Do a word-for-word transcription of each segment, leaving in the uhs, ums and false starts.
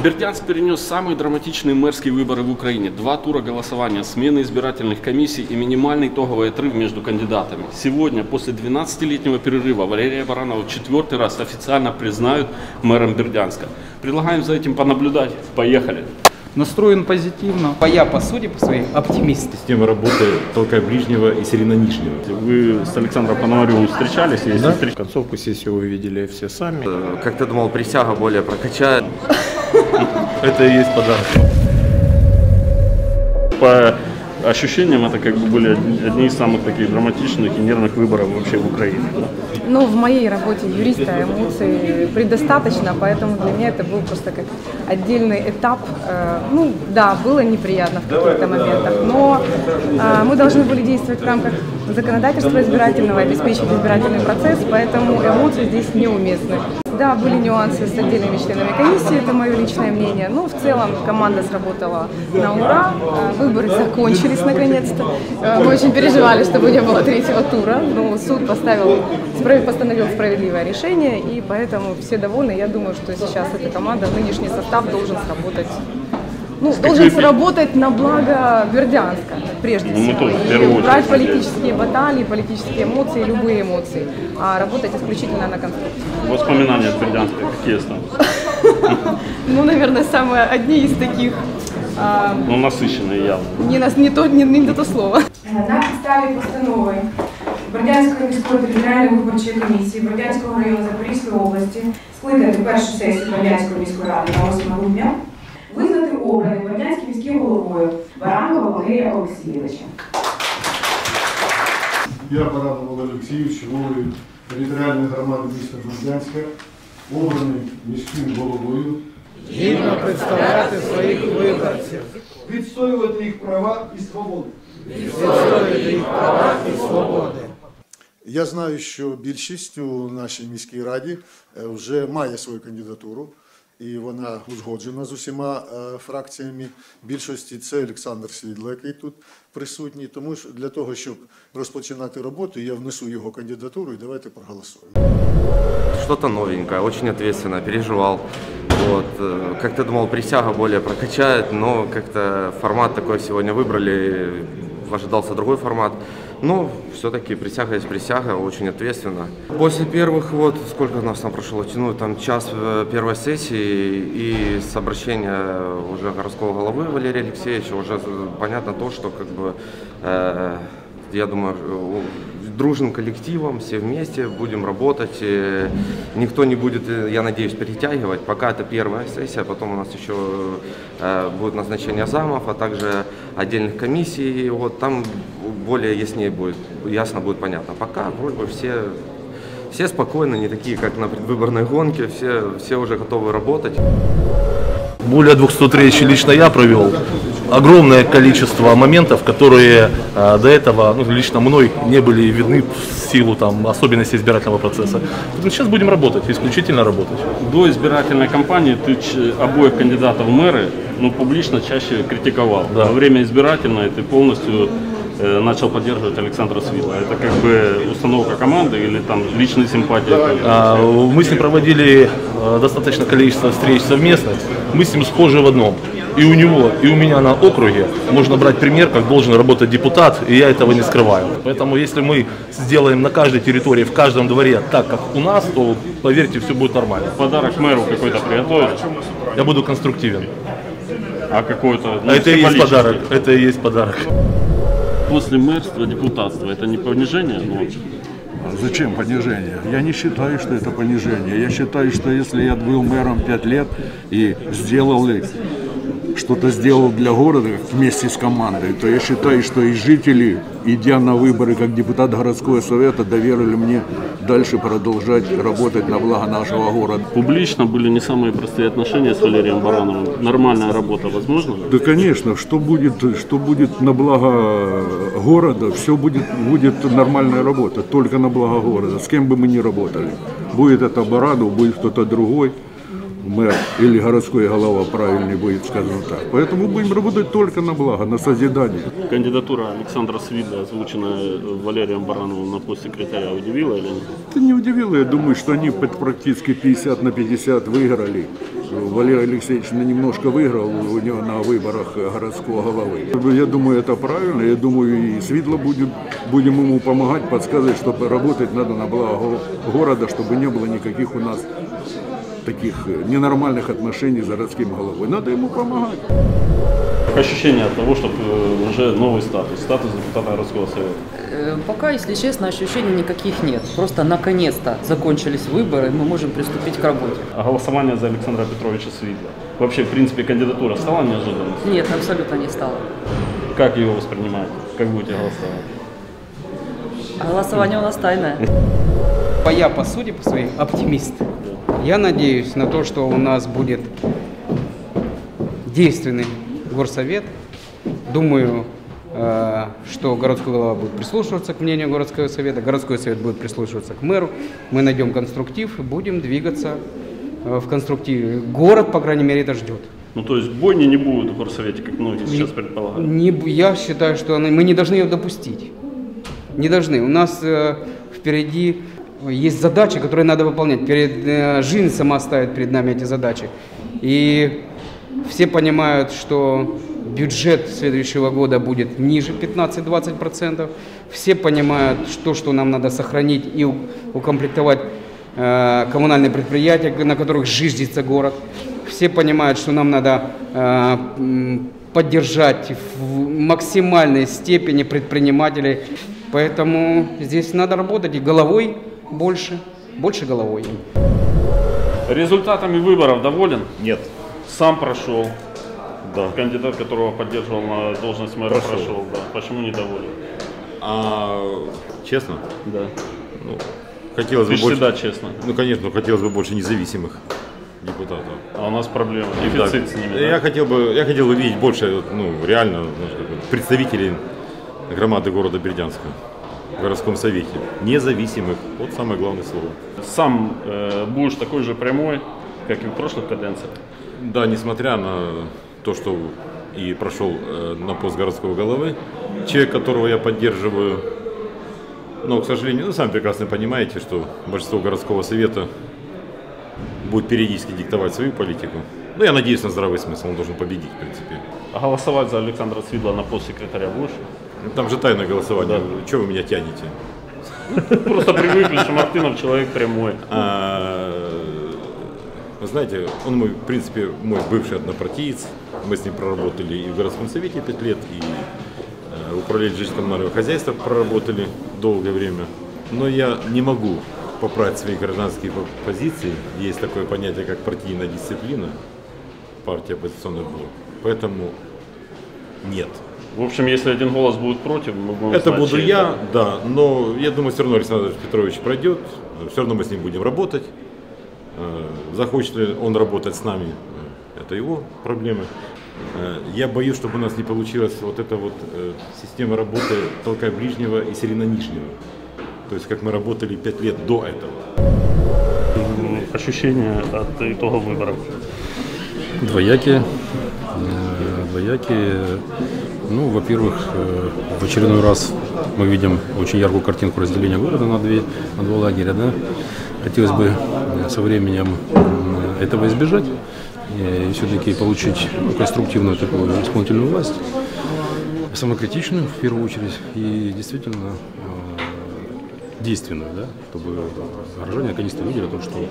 Бердянск перенес самые драматичные мэрские выборы в Украине. Два тура голосования, смены избирательных комиссий и минимальный итоговый отрыв между кандидатами. Сегодня, после двенадцатилетнего перерыва, Валерия Баранова в четвертый раз официально признают мэром Бердянска. Предлагаем за этим понаблюдать. Поехали! Настроен позитивно. А я, по сути, по своей оптимист. Система работы Толкай Ближнего и Сирена Нижнего. Вы с Александром Пономаревым встречались? Если Да. встреч... Концовку сессии вы видели все сами. Как-то думал, присяга более прокачает. Это и есть подарок. По ощущениям, это как бы были одни из самых таких драматичных и нервных выборов вообще в Украине. Ну, в моей работе юриста эмоций предостаточно, поэтому для меня это был просто как отдельный этап. Ну, да, было неприятно в каких-то моментах, но мы должны были действовать в рамках законодательства избирательного, обеспечить избирательный процесс, поэтому эмоции здесь неуместны. Да, были нюансы с отдельными членами комиссии, это мое личное мнение, но в целом команда сработала на ура, выборы закончились наконец-то. Мы очень переживали, чтобы не было третьего тура, но суд поставил, постановил справедливое решение, и поэтому все довольны. Я думаю, что сейчас эта команда, нынешний состав должен сработать. Ну, должен сработать на благо Бердянска, прежде ну, всего, и убрать политические баталии, политические эмоции, любые эмоции, а работать исключительно на конструкции. Воспоминания от Бердянска какие там? Ну, наверное, самые одни из таких. Ну, насыщенные явно. Не, нас, не, то, не, не то слово. На підставі постанови Бердянської міської територіальної виборчої комісії Бердянського району Запорізької області скликати першу сесію Бердянської міської ради на восьме грудня, визнати обраним Бердянським міським головою Баранова Валерія Олексійовича. Я, Баранов Валерій Олексійович, головою територіальної громади міста Бердянська, обраний міським головою, гідно представляти своїх виборців, відстоювати їх права і свободи. відстоювати їх права і свободи. Я знаю, що більшість у нашій міській раді вже має свою кандидатуру, і вона узгоджена з усіма фракціями. Більшості це Олександр Свідло, який тут присутній. Тому що для того, щоб розпочинати роботу, я внесу його кандидатуру і давайте проголосуємо. Что-то новенькое, очень ответственно, переживал. Вот. Как-то думал, присяга более прокачает, но как-то формат такой сегодня выбрали, ожидался другой формат. Но все-таки присяга есть присяга, очень ответственно. После первых, вот сколько у нас там прошло, ну, там час первой сессии и с обращения уже городского головы Валерия Алексеевича, уже понятно то, что как бы, э, я думаю, дружным коллективом, все вместе будем работать. Никто не будет, я надеюсь, перетягивать. Пока это первая сессия, потом у нас еще будет назначение замов, а также отдельных комиссий. Вот там более яснее будет, ясно будет понятно. Пока вроде бы все, все спокойно, не такие, как на предвыборной гонке, все, все уже готовы работать. Более двухсот встреч лично я провел. Огромное количество моментов, которые э, до этого, ну, лично мной не были видны в силу там, особенностей избирательного процесса. Сейчас будем работать, исключительно работать. До избирательной кампании ты обоих кандидатов в мэры, ну, публично чаще критиковал. Да. Во время избирательной ты полностью э, начал поддерживать Александра Свидла. Это как бы установка команды или там личные симпатии? А, мы с ним проводили э, достаточное количество встреч совместных. Мы с ним схожи в одном. И у него, и у меня на округе можно брать пример, как должен работать депутат, и я этого не скрываю. Поэтому если мы сделаем на каждой территории, в каждом дворе так, как у нас, то, поверьте, все будет нормально. Подарок мэру какой-то приготовили? Я буду конструктивен. А какой-то... Ну, это и есть подарок. Это и есть подарок. После мэрства депутатства это не понижение? Ну, Зачем понижение? Я не считаю, что это понижение. Я считаю, что если я был мэром пять лет и сделал что-то сделал для города вместе с командой, то я считаю, что и жители, идя на выборы как депутат городского совета, доверили мне дальше продолжать работать на благо нашего города. Публично были не самые простые отношения с Валерием Барановым. Нормальная работа возможна? Да, конечно, что будет, что будет на благо города, все будет, будет нормальная работа, только на благо города, с кем бы мы ни работали. Будет это Баранов, будет кто-то другой. Мэр или городской голова, правильнее будет сказано так. Поэтому будем работать только на благо, на созидание. Кандидатура Александра Свидла, озвученная Валерием Барановым на пост секретаря, удивила или нет? Это не удивило, я думаю, что они практически пятьдесят на пятьдесят выиграли. Валерий Алексеевич немножко выиграл у него на выборах городского головы. Я думаю, это правильно. Я думаю, и Свидло будет, будем ему помогать, подсказывать, что работать надо на благо города, чтобы не было никаких у нас таких ненормальных отношений с городским головой. Надо ему помогать. Ощущение от того, что уже новый статус, статус депутата городского совета? Пока, если честно, ощущений никаких нет. Просто наконец-то закончились выборы, и мы можем приступить к работе. А голосование за Александра Петровича Свидла? Вообще, в принципе, кандидатура стала неожиданностью? Нет, абсолютно не стала. Как ее воспринимаете? Как будете голосовать? А голосование у нас тайное. Я, по сути, по своей, оптимист. Я надеюсь на то, что у нас будет действенный горсовет. Думаю, э, что городской глава будет прислушиваться к мнению городского совета, городской совет будет прислушиваться к мэру. Мы найдем конструктив и будем двигаться э, в конструктиве. Город, по крайней мере, это ждет. Ну, то есть бойни не будет в горсовете, как многие сейчас предполагают? Не, я считаю, что она, мы не должны ее допустить. Не должны. У нас э, впереди есть задачи, которые надо выполнять. Перед, э, жизнь сама ставит перед нами эти задачи. И все понимают, что бюджет следующего года будет ниже пятнадцать-двадцать процентов. Все понимают, что, что нам надо сохранить и укомплектовать э, коммунальные предприятия, на которых зиждется город. Все понимают, что нам надо э, поддержать в максимальной степени предпринимателей. Поэтому здесь надо работать и головой больше, больше головой. Результатами выборов доволен? Нет. Сам прошел. Да. Кандидат, которого поддерживал на должность мэра, прошел. прошел да. Почему недоволен? А, честно? Да. Ну, хотелось бы Ты больше. всегда честно. Ну, конечно, но хотелось бы больше независимых депутатов. А у нас проблема. Дефицит с ними. Я Да? хотел бы, я хотел бы видеть больше, ну, реально, представителей громады города Бердянска в городском совете. Независимых. Вот самое главное слово. Сам э, будешь такой же прямой, как и в прошлых каденциях? Да, несмотря на то, что и прошел э, на пост городского головы, человек, которого я поддерживаю, но, к сожалению, ну, сами прекрасно понимаете, что большинство городского совета будет периодически диктовать свою политику. Но я надеюсь на здравый смысл, он должен победить, в принципе. А голосовать за Александра Свидла на пост секретаря будешь? Там же тайное голосование. Да. Чего вы меня тянете? Просто привыкли, что Мартынов человек прямой. Вы знаете, он мой, в принципе, мой бывший однопартиец. Мы с ним проработали и в городском совете пять лет, и э, управлять жилищно-коммунального хозяйства проработали долгое время. Но я не могу поправить свои гражданские позиции. Есть такое понятие, как партийная дисциплина, партия оппозиционный блок. Поэтому нет. В общем, если один голос будет против, мы будем Это знать, буду чей я, это. да. Но я думаю, все равно Александр Петрович пройдет. Все равно мы с ним будем работать. Захочет ли он работать с нами, это его проблемы. Я боюсь, чтобы у нас не получилась вот эта вот система работы толкай ближнего и сирена нижнего. То есть как мы работали пять лет до этого. Ощущения от итогов выборов? Двоякие. Двоякие. Ну, во-первых, в очередной раз мы видим очень яркую картинку разделения города на, две, на два лагеря. Да? Хотелось бы со временем этого избежать и все-таки получить ну, конструктивную такую исполнительную власть, самокритичную в первую очередь и действительно действенную, да? Чтобы горожане наконец-то видели то, что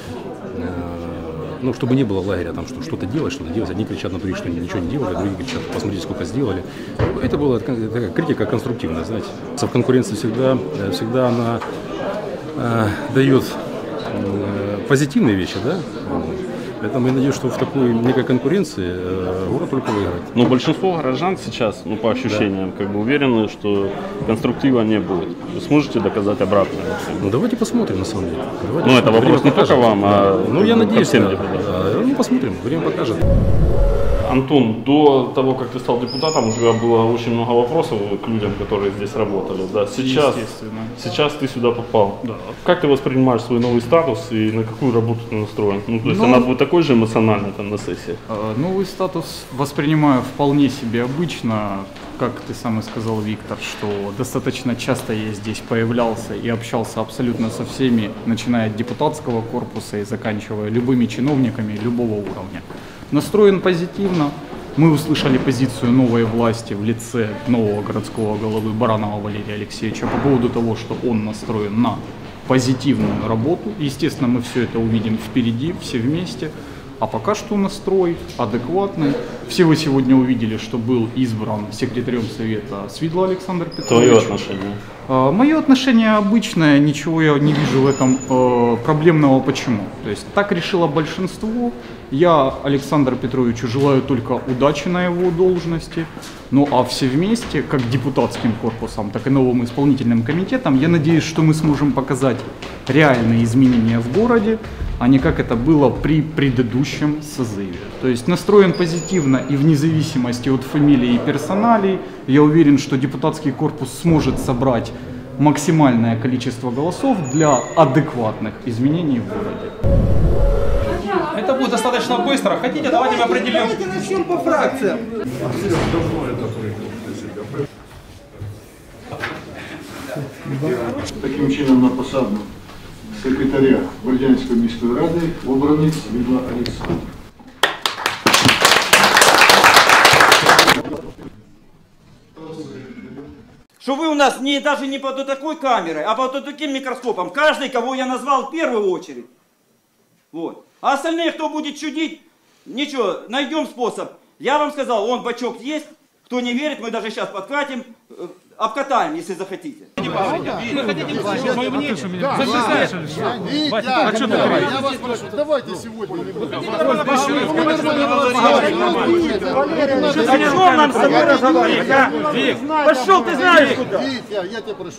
ну, чтобы не было лагеря, там, что что-то делать, что-то делать. Одни кричат на других, что они ничего не делали, другие кричат, посмотрите, сколько сделали. Это была такая критика конструктивная, знаете. В конкуренции всегда, всегда она э, дает э, позитивные вещи, да. Поэтому я надеюсь, что в такой некой конкуренции э, город только выиграет. Но большинство горожан сейчас, ну по ощущениям, да. как бы уверены, что конструктива не будет. Вы сможете доказать обратное? Ну давайте посмотрим, на самом деле. Давайте ну это вопрос не только вам, а ну я надеюсь, всем да. депутатам. Да. Ну посмотрим, время покажет. Антон, до того, как ты стал депутатом, у тебя было очень много вопросов к людям, которые здесь работали. Да? Сейчас, сейчас ты сюда попал. Да. Как ты воспринимаешь свой новый статус и на какую работу ты настроен? Ну, то есть ну, она будет такой же эмоциональной там на сессии? Новый статус воспринимаю вполне себе обычно. как ты сам и сказал, Виктор, что достаточно часто я здесь появлялся и общался абсолютно со всеми, начиная от депутатского корпуса и заканчивая любыми чиновниками любого уровня. Настроен позитивно. Мы услышали позицию новой власти в лице нового городского головы Баранова Валерия Алексеевича по поводу того, что он настроен на позитивную работу. Естественно, мы все это увидим впереди, все вместе. А пока что настрой адекватный. Все вы сегодня увидели, что был избран секретарем совета Свидло Александр Петрович. Твое отношение? Uh, мое отношение обычное, ничего я не вижу в этом uh, проблемного. Почему? То есть так решило большинство. Я Александру Петровичу желаю только удачи на его должности. Ну а все вместе, как депутатским корпусом, так и новым исполнительным комитетом, я надеюсь, что мы сможем показать реальные изменения в городе, а не как это было при предыдущем созыве. То есть настроен позитивно и вне зависимости от фамилии и персоналей. Я уверен, что депутатский корпус сможет собрать максимальное количество голосов для адекватных изменений в городе. Это будет достаточно быстро. Хотите, давайте мы определим. Давайте начнем по фракциям. Таким чином на посаду секретаря Бердянської міської ради обраний Свидло Олександр. Что вы у нас не, даже не под такой камерой, а под таким микроскопом. Каждый, кого я назвал в первую очередь. Вот. А остальные, кто будет чудить, ничего, найдем способ. Я вам сказал, он бачок есть. Кто не верит, мы даже сейчас подкатим, обкатаем, если захотите. Вы хотите послушать мое мнение? Я вас прошу, давайте сегодня. Пошел нам с тобой разговаривать, а? Пошел, ты знаешь куда. Я тебя прошу.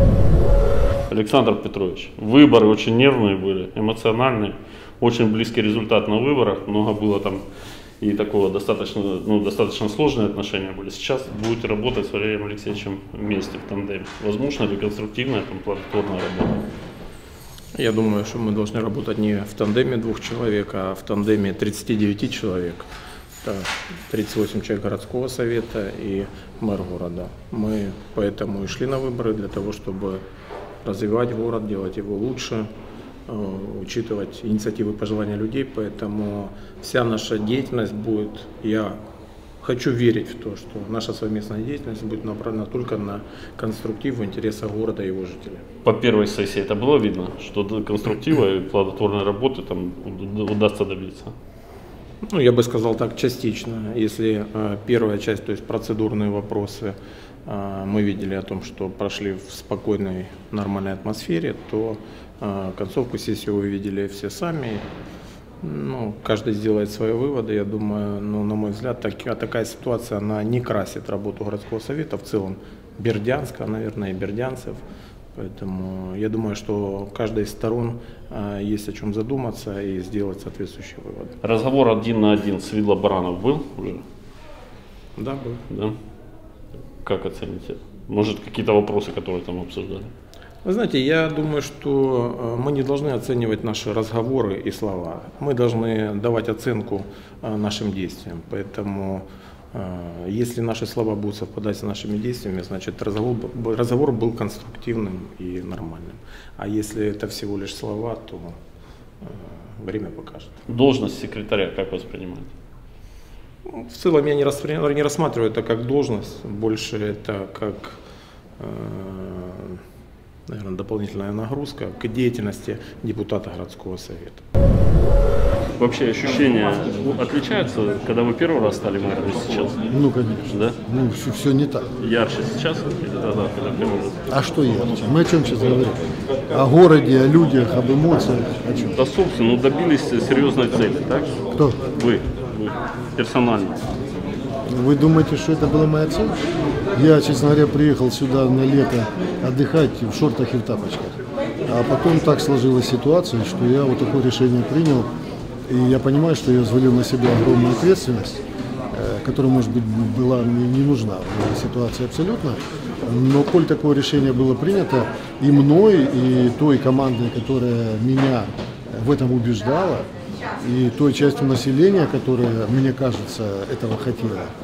Александр Петрович, выборы очень нервные были, эмоциональные, очень близкий результат на выборах, много было там и такого достаточно, ну, достаточно сложные отношения были. Сейчас будете работать с Валерием Алексеевичем вместе в тандеме. Возможно ли конструктивная, там, плодотворная работа? Я думаю, что мы должны работать не в тандеме двух человек, а в тандеме тридцати девяти человек. Это тридцать восемь человек городского совета и мэр города. Мы поэтому и шли на выборы для того, чтобы развивать город, делать его лучше, учитывать инициативы и пожелания людей, поэтому вся наша деятельность будет, я хочу верить в то, что наша совместная деятельность будет направлена только на конструктив в интересах города и его жителей. По первой сессии это было видно, что до конструктива и плодотворной работы там удастся добиться? Ну, я бы сказал так, частично. Если э, первая часть, то есть процедурные вопросы, э, мы видели о том, что прошли в спокойной, нормальной атмосфере, то э, концовку сессии вы видели все сами. Ну, каждый сделает свои выводы. Я думаю, ну, на мой взгляд, так, такая ситуация, она не красит работу городского совета, в целом Бердянска, наверное, и бердянцев. Поэтому я думаю, что каждой из сторон э, есть о чем задуматься и сделать соответствующие выводы. Разговор один на один с Свидло Баранов был уже? Да, был. Да? Как оцените? Может, какие-то вопросы, которые там обсуждали? Вы знаете, я думаю, что мы не должны оценивать наши разговоры и слова. Мы должны давать оценку нашим действиям. Поэтому если наши слова будут совпадать с нашими действиями, значит разговор, разговор был конструктивным и нормальным. А если это всего лишь слова, то время покажет. Должность секретаря как воспринимаете? В целом я не, распри... не рассматриваю это как должность, больше это как, наверное, дополнительная нагрузка к деятельности депутата городского совета. Вообще ощущения отличаются, когда вы первый раз стали мэром и сейчас? Ну, конечно. Да? Ну, все, все не так. Ярче сейчас или тогда, когда первый раз? А что ярче? Мы о чем сейчас говорим? О городе, о людях, об эмоциях, о чем? Да, собственно, ну, добились серьезной цели, так? Кто? Вы, вы, персонально. Вы думаете, что это была моя цель? Я, честно говоря, приехал сюда на лето отдыхать в шортах и в тапочках. А потом так сложилась ситуация, что я вот такое решение принял. И я понимаю, что я взвалил на себя огромную ответственность, которая, может быть, была мне не нужна в этой ситуации абсолютно. Но коль такое решение было принято и мной, и той командой, которая меня в этом убеждала, и той частью населения, которая, мне кажется, этого хотела,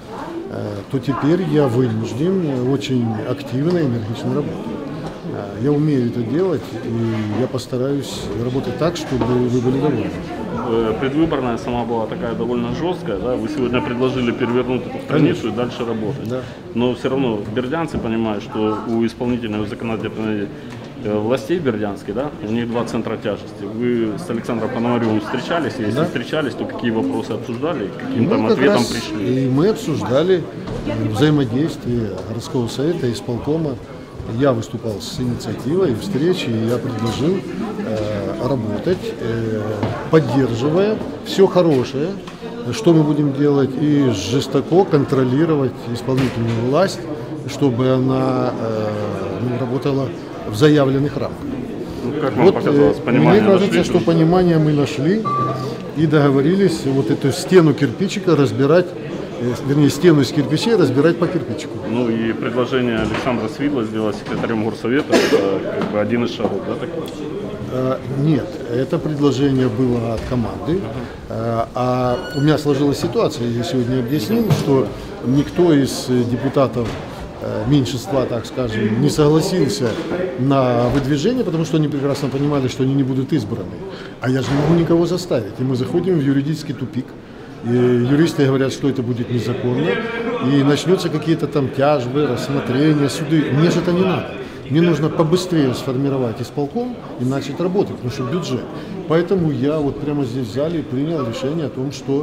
то теперь я вынужден очень активно и энергично работать. Я умею это делать, и я постараюсь работать так, чтобы вы были довольны. Предвыборная сама была такая довольно жесткая, да? Вы сегодня предложили перевернуть эту страницу и дальше работать. Да. Но все равно бердянцы понимают, что у исполнительной, у законодательной властей бердянской, да, у них два центра тяжести. Вы с Александром Пономаревым встречались, и если да. встречались, то какие вопросы обсуждали, каким там ну, ответом пришли? И мы обсуждали взаимодействие городского совета и исполкома. Я выступал с инициативой встречи, и я предложил э, работать, э, поддерживая все хорошее, что мы будем делать, и жестоко контролировать исполнительную власть, чтобы она э, ну, работала в заявленных рамках. Ну, как вам вот, показалось, понимание мне кажется, нашли? что понимание мы нашли и договорились вот эту стену кирпичика разбирать, вернее, стену из кирпичей разбирать по кирпичику. Ну и предложение Александра Свидла сделать секретарем горсовета, это как бы один из шагов, да, таких? А, нет, это предложение было от команды, а, а у меня сложилась ситуация, я сегодня объяснил, что никто из депутатов меньшинства, так скажем, не согласился на выдвижение, потому что они прекрасно понимали, что они не будут избраны. А я же не могу никого заставить. И мы заходим в юридический тупик. И юристы говорят, что это будет незаконно, и начнутся какие-то там тяжбы, рассмотрения, суды. Мне же это не надо. Мне нужно побыстрее сформировать исполком и начать работать, потому что бюджет. Поэтому я вот прямо здесь в зале принял решение о том, что,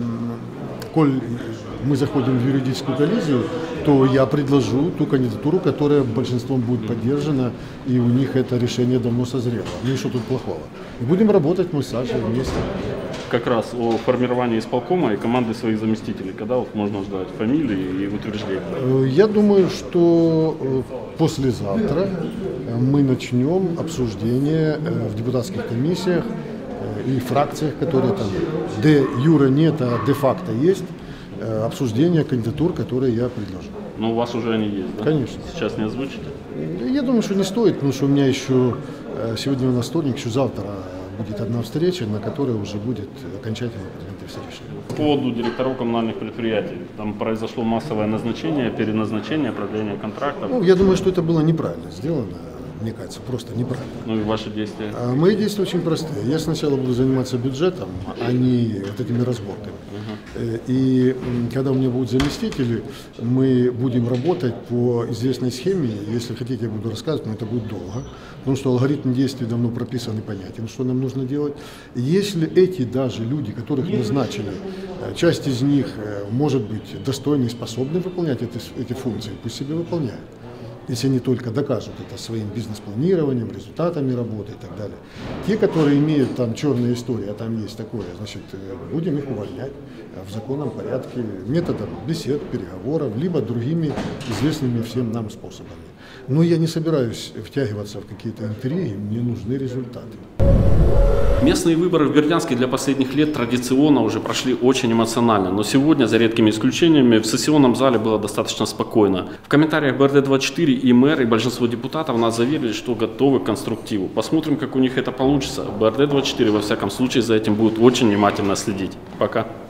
коль мы заходим в юридическую коллизию, то я предложу ту кандидатуру, которая большинством будет поддержана, и у них это решение давно созрело. Ну и что тут плохого? И будем работать мы с Сашей вместе. Как раз о формировании исполкома и команды своих заместителей. Когда вот можно ждать фамилии и утверждения? Я думаю, что послезавтра мы начнем обсуждение в депутатских комиссиях и фракциях, которые там де юре нет, а де факто есть, обсуждение кандидатур, которые я предложу. Но у вас уже они есть, да? Конечно. Сейчас не озвучите? Я думаю, что не стоит, потому что у меня еще сегодня у нас вторник, еще завтра будет одна встреча, на которой уже будет окончательно приняты все решения. По поводу директоров коммунальных предприятий, там произошло массовое назначение, переназначение, продление контрактов. Ну, я думаю, что это было неправильно сделано, мне кажется, просто неправильно. Ну и ваши действия? А мои действия очень простые. Я сначала буду заниматься бюджетом, а не вот этими разборками. Uh-huh. И когда у меня будут заместители, мы будем работать по известной схеме. Если хотите, я буду рассказывать, но это будет долго. Потому что алгоритм действий давно прописан и понятен, что нам нужно делать. Если эти даже люди, которых назначили, часть из них может быть достойны и способны выполнять эти, эти функции, пусть себе выполняют. Если они только докажут это своим бизнес-планированием, результатами работы и так далее. Те, которые имеют там черные истории, а там есть такое, значит, будем их увольнять в законном порядке, методом бесед, переговоров, либо другими известными всем нам способами. Но я не собираюсь втягиваться в какие-то интриги, мне нужны результаты. Местные выборы в Бердянске для последних лет традиционно уже прошли очень эмоционально, но сегодня, за редкими исключениями, в сессионном зале было достаточно спокойно. В комментариях бэ эр дэ двадцать четыре и мэр, и большинство депутатов нас заверили, что готовы к конструктиву. Посмотрим, как у них это получится. бэ эр дэ двадцать четыре, во всяком случае, за этим будет очень внимательно следить. Пока.